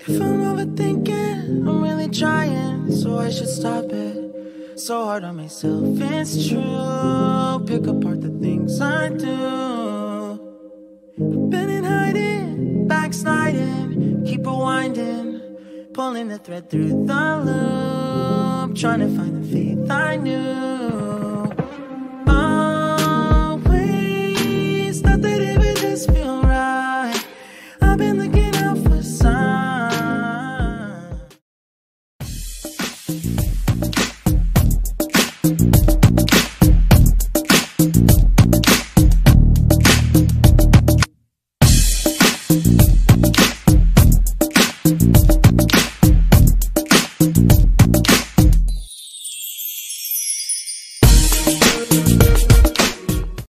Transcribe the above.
If I'm overthinking, I'm really trying, so I should stop it. So hard on myself, it's true. Pick apart the things I do. I've been in hiding, backsliding, keep rewinding, pulling the thread through the loop, trying to find the faith I knew.